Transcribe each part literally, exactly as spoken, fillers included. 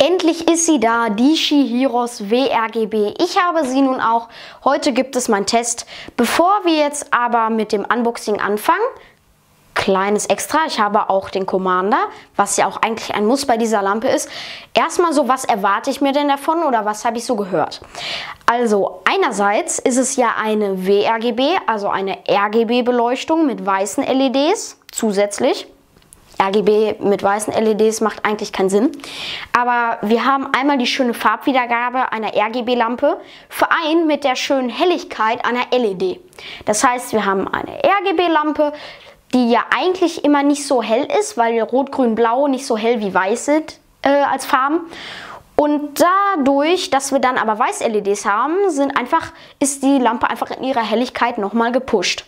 Endlich ist sie da, die Shihiros W R G B. Ich habe sie nun auch. Heute gibt es meinen Test. Bevor wir jetzt aber mit dem Unboxing anfangen, kleines Extra, ich habe auch den Commander, was ja auch eigentlich ein Muss bei dieser Lampe ist. Erstmal so, was erwarte ich mir denn davon oder was habe ich so gehört? Also einerseits ist es ja eine W R G B, also eine R G B-Beleuchtung mit weißen L E Ds zusätzlich. R G B mit weißen L E Ds macht eigentlich keinen Sinn. Aber wir haben einmal die schöne Farbwiedergabe einer R G B-Lampe vereint mit der schönen Helligkeit einer L E D. Das heißt, wir haben eine R G B-Lampe, die ja eigentlich immer nicht so hell ist, weil Rot, Grün, Blau nicht so hell wie Weiß sind äh, als Farben. Und dadurch, dass wir dann aber Weiß-L E Ds haben, sind einfach, ist die Lampe einfach in ihrer Helligkeit nochmal gepusht.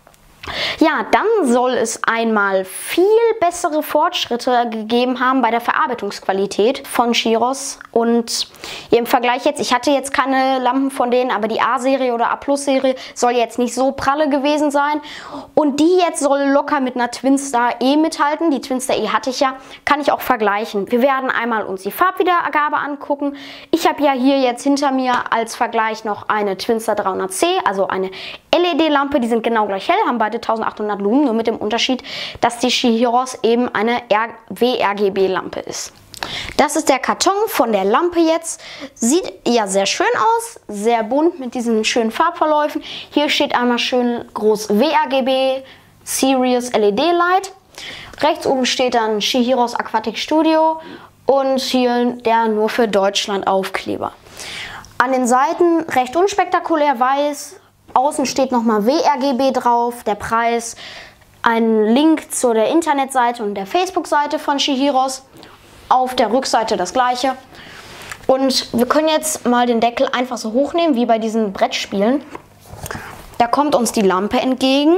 Ja, dann soll es einmal viel bessere Fortschritte gegeben haben bei der Verarbeitungsqualität von Shihiros. Und im Vergleich jetzt, ich hatte jetzt keine Lampen von denen, aber die A-Serie oder A-Plus-Serie soll jetzt nicht so pralle gewesen sein. Und die jetzt soll locker mit einer Twinstar E mithalten. Die Twinstar E hatte ich ja, kann ich auch vergleichen. Wir werden einmal uns die Farbwiedergabe angucken. Ich habe ja hier jetzt hinter mir als Vergleich noch eine Twinstar dreihundert C, also eine L E D-Lampe, die sind genau gleich hell, haben beide eintausendachthundert Lumen, nur mit dem Unterschied, dass die Shihiros eben eine W R G B-Lampe ist. Das ist der Karton von der Lampe jetzt. Sieht ja sehr schön aus, sehr bunt mit diesen schönen Farbverläufen. Hier steht einmal schön groß W R G B Serious L E D Light. Rechts oben steht dann Shihiros Aquatic Studio und hier der nur für Deutschland Aufkleber. An den Seiten recht unspektakulär weiß. Außen steht nochmal W R G B drauf, der Preis, ein Link zu der Internetseite und der Facebook-Seite von Shihiros. Auf der Rückseite das gleiche. Und wir können jetzt mal den Deckel einfach so hochnehmen, wie bei diesen Brettspielen. Da kommt uns die Lampe entgegen.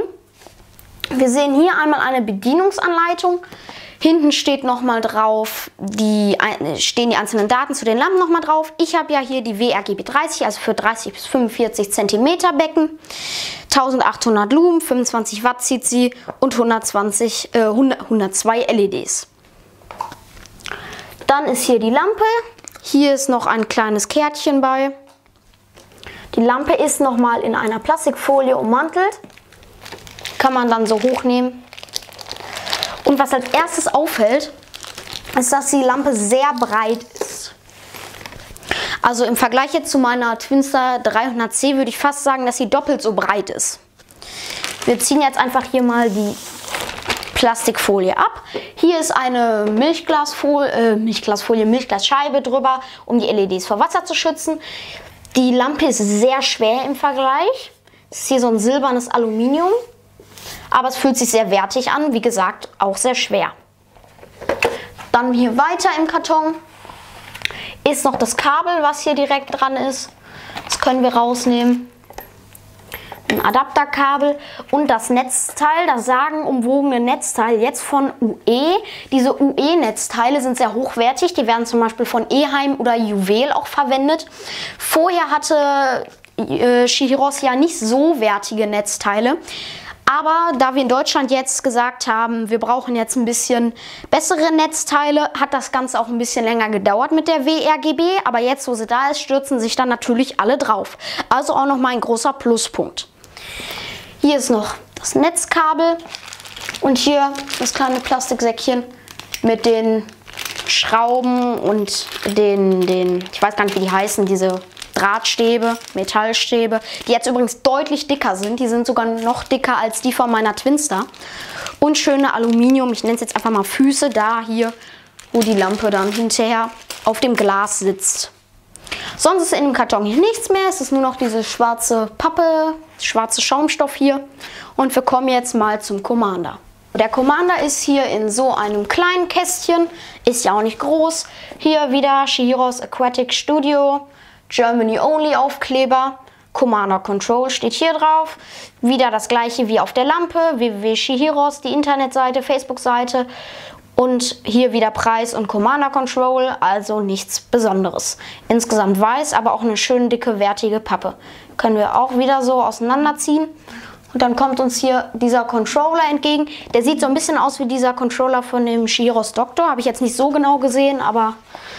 Wir sehen hier einmal eine Bedienungsanleitung. Hinten steht nochmal drauf, die, stehen die einzelnen Daten zu den Lampen nochmal drauf. Ich habe ja hier die W R G B dreißig, also für dreißig bis fünfundvierzig Zentimeter Becken. eintausendachthundert Lumen, fünfundzwanzig Watt zieht sie und hundertzwanzig, äh, hundert, hundertzwei L E Ds. Dann ist hier die Lampe. Hier ist noch ein kleines Kärtchen bei. Die Lampe ist nochmal in einer Plastikfolie ummantelt. Kann man dann so hochnehmen. Und was als erstes auffällt, ist, dass die Lampe sehr breit ist. Also im Vergleich jetzt zu meiner Twinstar dreihundert C würde ich fast sagen, dass sie doppelt so breit ist. Wir ziehen jetzt einfach hier mal die Plastikfolie ab. Hier ist eine Milchglasfolie, äh, Milchglasfolie, Milchglasscheibe drüber, um die L E Ds vor Wasser zu schützen. Die Lampe ist sehr schwer im Vergleich. Es ist hier so ein silbernes Aluminium. Aber es fühlt sich sehr wertig an, wie gesagt, auch sehr schwer. Dann hier weiter im Karton ist noch das Kabel, was hier direkt dran ist. Das können wir rausnehmen. Ein Adapterkabel und das Netzteil, das sagenumwogene Netzteil jetzt von U E. Diese U E-Netzteile sind sehr hochwertig. Die werden zum Beispiel von Eheim oder Juwel auch verwendet. Vorher hatte äh, Shihiros ja nicht so wertige Netzteile. Aber da wir in Deutschland jetzt gesagt haben, wir brauchen jetzt ein bisschen bessere Netzteile, hat das Ganze auch ein bisschen länger gedauert mit der W R G B. Aber jetzt, wo sie da ist, stürzen sich dann natürlich alle drauf. Also auch nochmal ein großer Pluspunkt. Hier ist noch das Netzkabel und hier das kleine Plastiksäckchen mit den Schrauben und den, den, ich weiß gar nicht, wie die heißen, diese Drahtstäbe, Metallstäbe, die jetzt übrigens deutlich dicker sind. Die sind sogar noch dicker als die von meiner Twinstar. Und schöne Aluminium, ich nenne es jetzt einfach mal Füße, da hier, wo die Lampe dann hinterher auf dem Glas sitzt. Sonst ist in dem Karton hier nichts mehr. Es ist nur noch diese schwarze Pappe, schwarze Schaumstoff hier. Und wir kommen jetzt mal zum Commander. Der Commander ist hier in so einem kleinen Kästchen, ist ja auch nicht groß. Hier wieder Shihiros Aquatic Studio. Germany Only Aufkleber, Commander Control steht hier drauf. Wieder das gleiche wie auf der Lampe, w w w punkt shihiros, die Internetseite, Facebook-Seite. Und hier wieder Preis und Commander Control, also nichts Besonderes. Insgesamt weiß, aber auch eine schön dicke, wertige Pappe. Können wir auch wieder so auseinanderziehen. Und dann kommt uns hier dieser Controller entgegen. Der sieht so ein bisschen aus wie dieser Controller von dem Shihiros Doctor. Habe ich jetzt nicht so genau gesehen, aber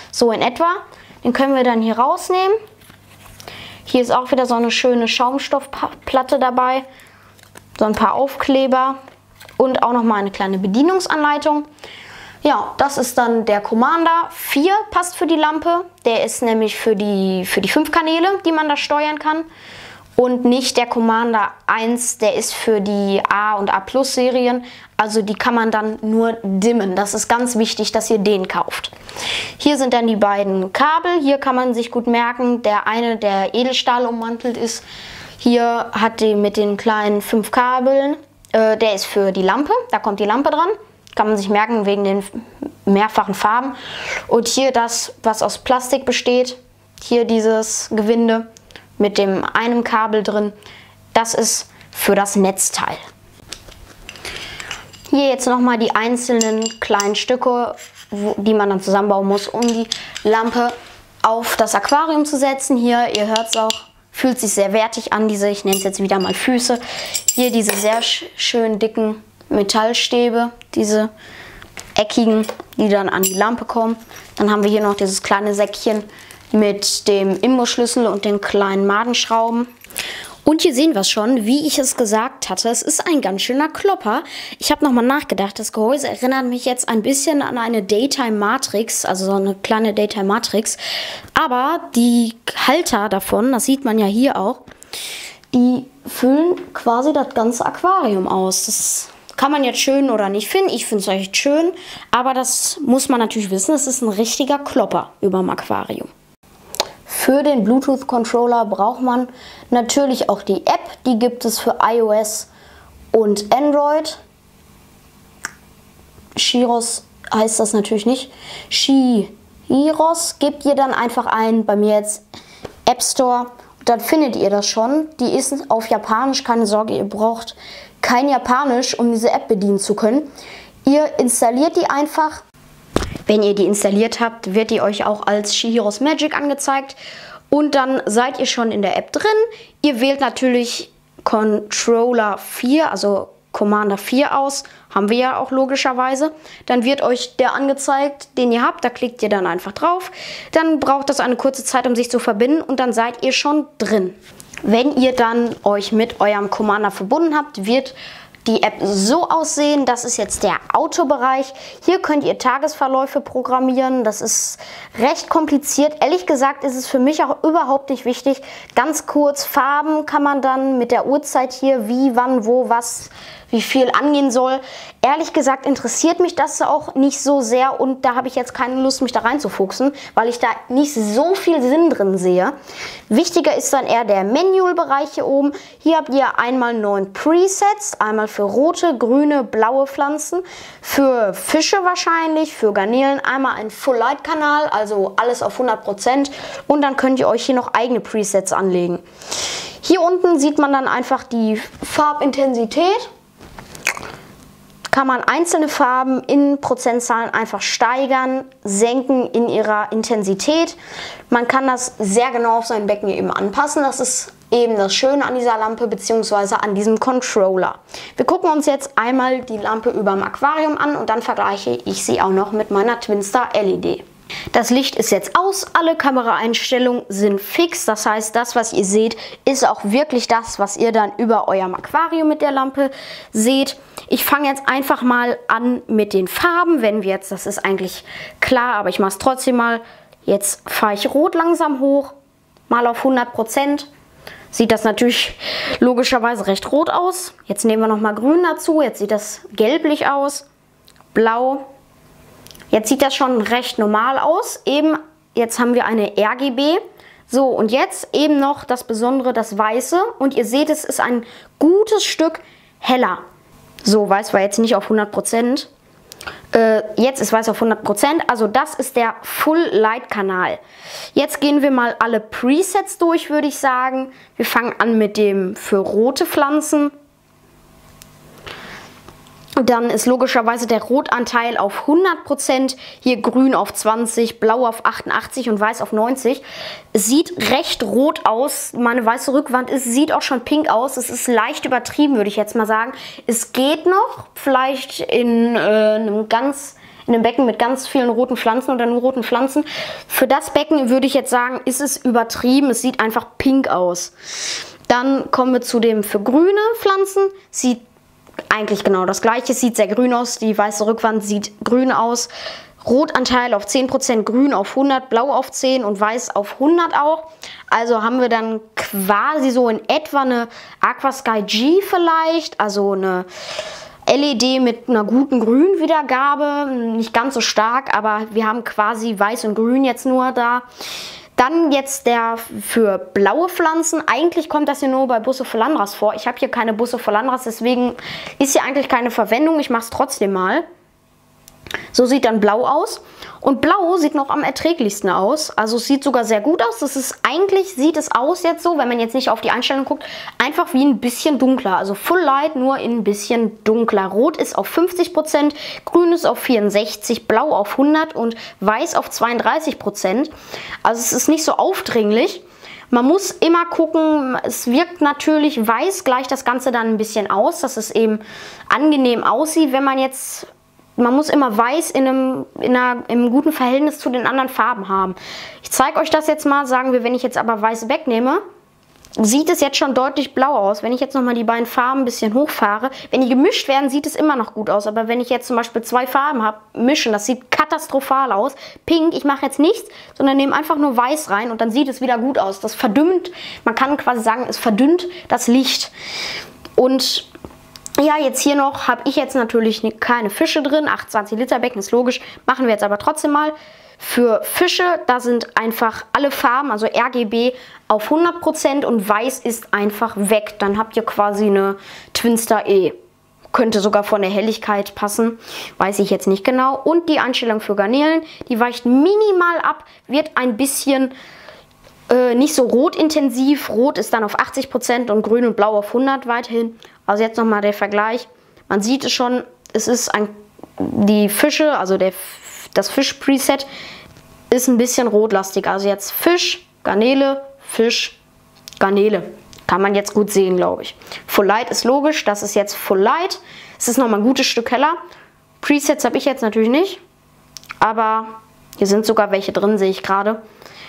So in etwa. Den können wir dann hier rausnehmen. Hier ist auch wieder so eine schöne Schaumstoffplatte dabei. So ein paar Aufkleber und auch nochmal eine kleine Bedienungsanleitung. Ja, das ist dann der Commander vier, passt für die Lampe. Der ist nämlich für die, für die fünf Kanäle, die man da steuern kann. Und nicht der Commander eins, der ist für die A und A Plus Serien. Also die kann man dann nur dimmen. Das ist ganz wichtig, dass ihr den kauft. Hier sind dann die beiden Kabel. Hier kann man sich gut merken, der eine, der Edelstahl ummantelt ist. Hier hat die mit den kleinen fünf Kabeln. Äh, der ist für die Lampe. Da kommt die Lampe dran. Kann man sich merken wegen den mehrfachen Farben. Und hier das, was aus Plastik besteht. Hier dieses Gewinde mit dem einem Kabel drin, das ist für das Netzteil. Hier jetzt nochmal die einzelnen kleinen Stücke, wo, die man dann zusammenbauen muss, um die Lampe auf das Aquarium zu setzen. Hier, ihr hört es auch, fühlt sich sehr wertig an, diese, ich nenne es jetzt wieder mal Füße. Hier diese sehr sch schön dicken Metallstäbe, diese eckigen, die dann an die Lampe kommen. Dann haben wir hier noch dieses kleine Säckchen mit dem Imbusschlüssel und den kleinen Madenschrauben. Und hier sehen wir es schon, wie ich es gesagt hatte, es ist ein ganz schöner Klopper. Ich habe nochmal nachgedacht, das Gehäuse erinnert mich jetzt ein bisschen an eine Daytime Matrix, also so eine kleine Daytime Matrix. Aber die Halter davon, das sieht man ja hier auch, die füllen quasi das ganze Aquarium aus. Das kann man jetzt schön oder nicht finden. Ich finde es echt schön, aber das muss man natürlich wissen, es ist ein richtiger Klopper über dem Aquarium. Für den Bluetooth-Controller braucht man natürlich auch die App. Die gibt es für iOS und Android. Chiros heißt das natürlich nicht. Chiros gebt ihr dann einfach ein, bei mir jetzt App Store. Dann findet ihr das schon. Die ist auf Japanisch, keine Sorge, ihr braucht kein Japanisch, um diese App bedienen zu können. Ihr installiert die einfach. Wenn ihr die installiert habt, wird die euch auch als Chihiros Magic angezeigt. Und dann seid ihr schon in der App drin. Ihr wählt natürlich Controller vier, also Commander vier aus. Haben wir ja auch logischerweise. Dann wird euch der angezeigt, den ihr habt. Da klickt ihr dann einfach drauf. Dann braucht das eine kurze Zeit, um sich zu verbinden. Und dann seid ihr schon drin. Wenn ihr dann euch mit eurem Commander verbunden habt, wird die App so aussehen. Das ist jetzt der Autobereich. Hier könnt ihr Tagesverläufe programmieren. Das ist recht kompliziert. Ehrlich gesagt ist es für mich auch überhaupt nicht wichtig. Ganz kurz, Farben kann man dann mit der Uhrzeit hier, wie, wann, wo, was, wie viel angehen soll. Ehrlich gesagt interessiert mich das auch nicht so sehr und da habe ich jetzt keine Lust, mich da reinzufuchsen, weil ich da nicht so viel Sinn drin sehe. Wichtiger ist dann eher der Manual-Bereich hier oben. Hier habt ihr einmal neun Presets, einmal für rote, grüne, blaue Pflanzen, für Fische wahrscheinlich, für Garnelen einmal ein Full-Light-Kanal, also alles auf hundert Prozent und dann könnt ihr euch hier noch eigene Presets anlegen. Hier unten sieht man dann einfach die Farbintensität. Kann man einzelne Farben in Prozentzahlen einfach steigern, senken in ihrer Intensität. Man kann das sehr genau auf sein Becken eben anpassen. Das ist eben das Schöne an dieser Lampe bzw. an diesem Controller. Wir gucken uns jetzt einmal die Lampe über dem Aquarium an und dann vergleiche ich sie auch noch mit meiner Twinstar L E D. Das Licht ist jetzt aus, alle Kameraeinstellungen sind fix, das heißt, das, was ihr seht, ist auch wirklich das, was ihr dann über eurem Aquarium mit der Lampe seht. Ich fange jetzt einfach mal an mit den Farben, wenn wir jetzt, das ist eigentlich klar, aber ich mache es trotzdem mal. Jetzt fahre ich Rot langsam hoch, mal auf hundert Prozent. Sieht das natürlich logischerweise recht rot aus. Jetzt nehmen wir nochmal Grün dazu, jetzt sieht das gelblich aus, Blau. Jetzt sieht das schon recht normal aus. Eben, jetzt haben wir eine R G B. So, und jetzt eben noch das Besondere, das Weiße. Und ihr seht, es ist ein gutes Stück heller. So, Weiß war jetzt nicht auf hundert Prozent. Äh, jetzt ist Weiß auf hundert Prozent. Also das ist der Full-Light-Kanal. Jetzt gehen wir mal alle Presets durch, würde ich sagen. Wir fangen an mit dem für rote Pflanzen. Dann ist logischerweise der Rotanteil auf hundert Prozent, hier Grün auf zwanzig, Blau auf achtundachtzig und Weiß auf neunzig. Es sieht recht rot aus, meine weiße Rückwand ist, sieht auch schon pink aus. Es ist leicht übertrieben, würde ich jetzt mal sagen. Es geht noch, vielleicht in äh, einem ganz in einem Becken mit ganz vielen roten Pflanzen oder nur roten Pflanzen. Für das Becken würde ich jetzt sagen, ist es übertrieben. Es sieht einfach pink aus. Dann kommen wir zu dem für grüne Pflanzen. Sieht eigentlich genau das gleiche. Sieht sehr grün aus. Die weiße Rückwand sieht grün aus. Rotanteil auf zehn Prozent, grün auf hundert, blau auf zehn und weiß auf hundert auch. Also haben wir dann quasi so in etwa eine Aquasky G vielleicht, also eine L E D mit einer guten Grünwiedergabe, nicht ganz so stark, aber wir haben quasi weiß und grün jetzt nur da. Dann jetzt der für blaue Pflanzen. Eigentlich kommt das hier nur bei Bucephalandras vor. Ich habe hier keine Bucephalandras, deswegen ist hier eigentlich keine Verwendung. Ich mache es trotzdem mal. So sieht dann blau aus. Und blau sieht noch am erträglichsten aus. Also es sieht sogar sehr gut aus. Das ist eigentlich, sieht es aus jetzt so, wenn man jetzt nicht auf die Einstellung guckt, einfach wie ein bisschen dunkler. Also Full Light nur ein bisschen dunkler. Rot ist auf fünfzig Prozent, grün ist auf vierundsechzig, blau auf hundert und weiß auf zweiunddreißig Prozent. Also es ist nicht so aufdringlich. Man muss immer gucken, es wirkt natürlich weiß, gleicht das Ganze dann ein bisschen aus, dass es eben angenehm aussieht, wenn man jetzt... Man muss immer weiß in einem, in einer, in einem guten Verhältnis zu den anderen Farben haben. Ich zeige euch das jetzt mal, sagen wir, wenn ich jetzt aber weiß wegnehme, sieht es jetzt schon deutlich blau aus. Wenn ich jetzt nochmal die beiden Farben ein bisschen hochfahre, wenn die gemischt werden, sieht es immer noch gut aus. Aber wenn ich jetzt zum Beispiel zwei Farben habe, mischen, das sieht katastrophal aus. Pink, ich mache jetzt nichts, sondern nehme einfach nur weiß rein und dann sieht es wieder gut aus. Das verdünnt, man kann quasi sagen, es verdünnt das Licht. Und... ja, jetzt hier noch habe ich jetzt natürlich keine Fische drin. achtundzwanzig Liter Becken ist logisch. Machen wir jetzt aber trotzdem mal. Für Fische, da sind einfach alle Farben, also R G B auf hundert Prozent und weiß ist einfach weg. Dann habt ihr quasi eine Twinstar E. Könnte sogar von der Helligkeit passen. Weiß ich jetzt nicht genau. Und die Einstellung für Garnelen, die weicht minimal ab, wird ein bisschen... Äh, nicht so rotintensiv. Rot ist dann auf achtzig Prozent und grün und blau auf hundert weiterhin. Also jetzt nochmal der Vergleich. Man sieht es schon, es ist ein, die Fische, also der, das Fisch-Preset ist ein bisschen rotlastig. Also jetzt Fisch, Garnele, Fisch, Garnele. Kann man jetzt gut sehen, glaube ich. Full Light ist logisch, das ist jetzt Full Light. Es ist nochmal ein gutes Stück heller. Presets habe ich jetzt natürlich nicht. Aber hier sind sogar welche drin, sehe ich gerade.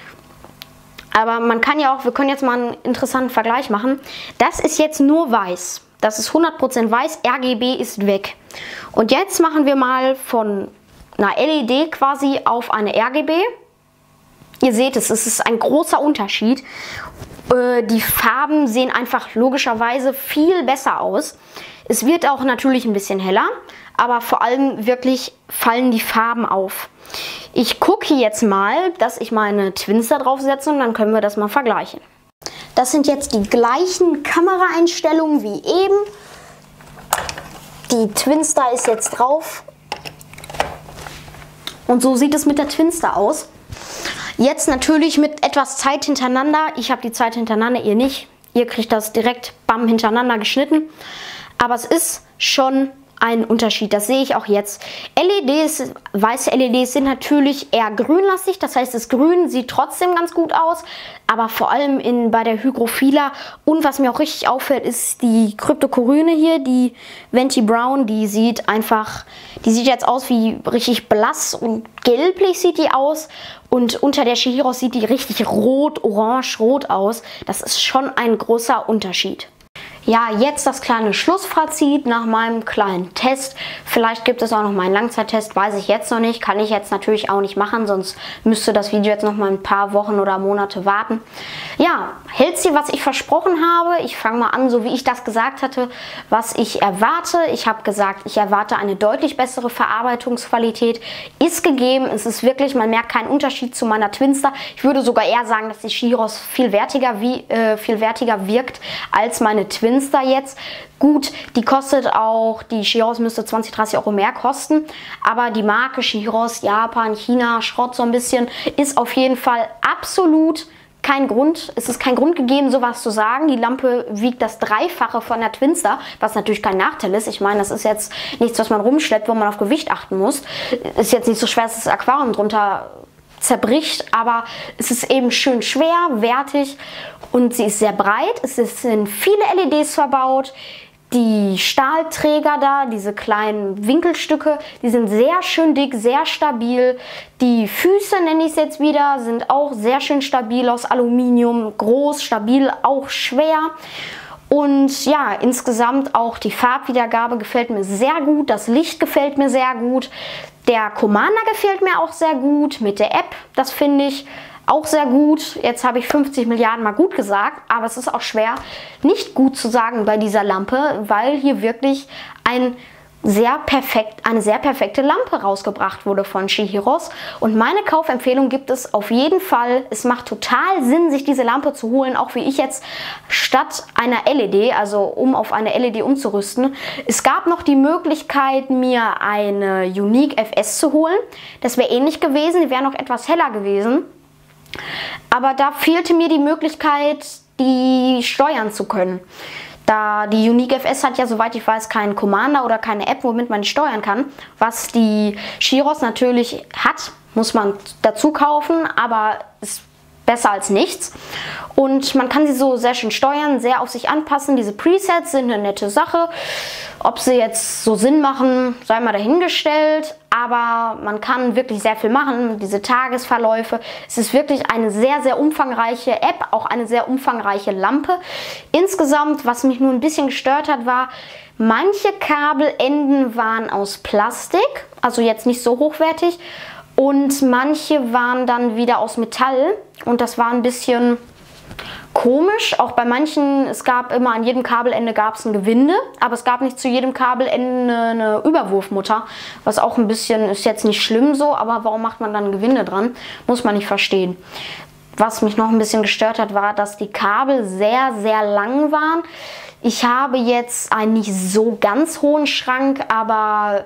Aber man kann ja auch, wir können jetzt mal einen interessanten Vergleich machen. Das ist jetzt nur weiß. Das ist hundert Prozent weiß, R G B ist weg. Und jetzt machen wir mal von einer L E D quasi auf eine R G B. Ihr seht es, es ist ein großer Unterschied. Äh, die Farben sehen einfach logischerweise viel besser aus. Es wird auch natürlich ein bisschen heller, aber vor allem wirklich fallen die Farben auf. Ich gucke jetzt mal, dass ich meine Twinstar draufsetze und dann können wir das mal vergleichen. Das sind jetzt die gleichen Kameraeinstellungen wie eben. Die Twinstar ist jetzt drauf. Und so sieht es mit der Twinstar aus. Jetzt natürlich mit etwas Zeit hintereinander. Ich habe die Zeit hintereinander, ihr nicht. Ihr kriegt das direkt bam hintereinander geschnitten. Aber es ist schon ein Unterschied, das sehe ich auch jetzt. L E Ds, weiße L E Ds sind natürlich eher grünlastig, das heißt, das Grün sieht trotzdem ganz gut aus, aber vor allem in, bei der Hygrophila und was mir auch richtig auffällt, ist die Cryptocoryne hier, die Venti Brown, die sieht einfach, die sieht jetzt aus wie richtig blass und gelblich sieht die aus und unter der Chihiros sieht die richtig rot, orange, rot aus. Das ist schon ein großer Unterschied. Ja, jetzt das kleine Schlussfazit nach meinem kleinen Test. Vielleicht gibt es auch noch mal einen Langzeittest, weiß ich jetzt noch nicht. Kann ich jetzt natürlich auch nicht machen, sonst müsste das Video jetzt noch mal ein paar Wochen oder Monate warten. Ja, hält sie, was ich versprochen habe. Ich fange mal an, so wie ich das gesagt hatte, was ich erwarte. Ich habe gesagt, ich erwarte eine deutlich bessere Verarbeitungsqualität. Ist gegeben, es ist wirklich, man merkt keinen Unterschied zu meiner Twinstar. Ich würde sogar eher sagen, dass die Chihiros viel wertiger, wie, äh, viel wertiger wirkt als meine Twinstar jetzt. Gut, die kostet auch, die Chihiros müsste zwanzig, dreißig Euro mehr kosten, aber die Marke Chihiros, Japan, China, Schrott so ein bisschen, ist auf jeden Fall absolut kein Grund, es ist kein Grund gegeben, sowas zu sagen. Die Lampe wiegt das Dreifache von der Twinstar, was natürlich kein Nachteil ist. Ich meine, das ist jetzt nichts, was man rumschleppt, wo man auf Gewicht achten muss. Ist jetzt nicht so schwer, dass das Aquarium drunter zerbricht, aber es ist eben schön schwer, wertig und sie ist sehr breit. Es sind viele L E Ds verbaut. Die Stahlträger da, diese kleinen Winkelstücke, die sind sehr schön dick, sehr stabil. Die Füße, nenne ich es jetzt wieder, sind auch sehr schön stabil aus Aluminium, groß, stabil, auch schwer. Und ja, insgesamt auch die Farbwiedergabe gefällt mir sehr gut, das Licht gefällt mir sehr gut. Der Commander gefällt mir auch sehr gut mit der App, das finde ich auch sehr gut. Jetzt habe ich fünfzig Milliarden mal gut gesagt, aber es ist auch schwer, nicht gut zu sagen bei dieser Lampe, weil hier wirklich ein sehr perfekt, eine sehr perfekte Lampe rausgebracht wurde von Shihiros. Und meine Kaufempfehlung gibt es auf jeden Fall. Es macht total Sinn, sich diese Lampe zu holen, auch wie ich jetzt statt einer L E D, also um auf eine L E D umzurüsten. Es gab noch die Möglichkeit, mir eine Unique F S zu holen. Das wäre ähnlich gewesen, die wäre noch etwas heller gewesen. Aber da fehlte mir die Möglichkeit, die steuern zu können. Da die Unique F S hat ja, soweit ich weiß, keinen Commander oder keine App, womit man die steuern kann. Was die Shihiros natürlich hat, muss man dazu kaufen, aber ist besser als nichts. Und man kann sie so sehr schön steuern, sehr auf sich anpassen. Diese Presets sind eine nette Sache. Ob sie jetzt so Sinn machen, sei mal dahingestellt. Aber man kann wirklich sehr viel machen, diese Tagesverläufe. Es ist wirklich eine sehr, sehr umfangreiche App, auch eine sehr umfangreiche Lampe. Insgesamt, was mich nur ein bisschen gestört hat, war, manche Kabelenden waren aus Plastik, also jetzt nicht so hochwertig. Und manche waren dann wieder aus Metall und das war ein bisschen komisch. Auch bei manchen, es gab immer an jedem Kabelende gab es ein Gewinde, aber es gab nicht zu jedem Kabelende eine Überwurfmutter, was auch ein bisschen, ist jetzt nicht schlimm so, aber warum macht man dann ein Gewinde dran? Muss man nicht verstehen. Was mich noch ein bisschen gestört hat, war, dass die Kabel sehr, sehr lang waren. Ich habe jetzt einen nicht so ganz hohen Schrank, aber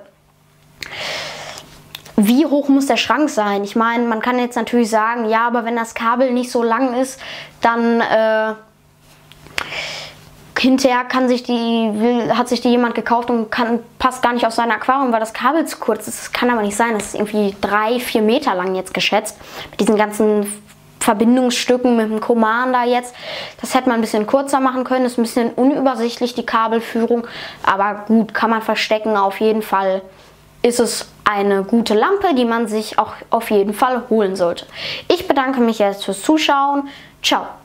wie hoch muss der Schrank sein? Ich meine, man kann jetzt natürlich sagen, ja, aber wenn das Kabel nicht so lang ist, dann äh, hinterher kann sich die, will, hat sich die jemand gekauft und kann, passt gar nicht auf sein Aquarium, weil das Kabel zu kurz ist. Das kann aber nicht sein. Das ist irgendwie drei, vier Meter lang jetzt geschätzt. Mit diesen ganzen Verbindungsstücken mit dem Commander jetzt. Das hätte man ein bisschen kurzer machen können. Ist ein bisschen unübersichtlich, die Kabelführung. Aber gut, kann man verstecken. Auf jeden Fall ist es eine gute Lampe, die man sich auch auf jeden Fall holen sollte. Ich bedanke mich jetzt fürs Zuschauen. Ciao.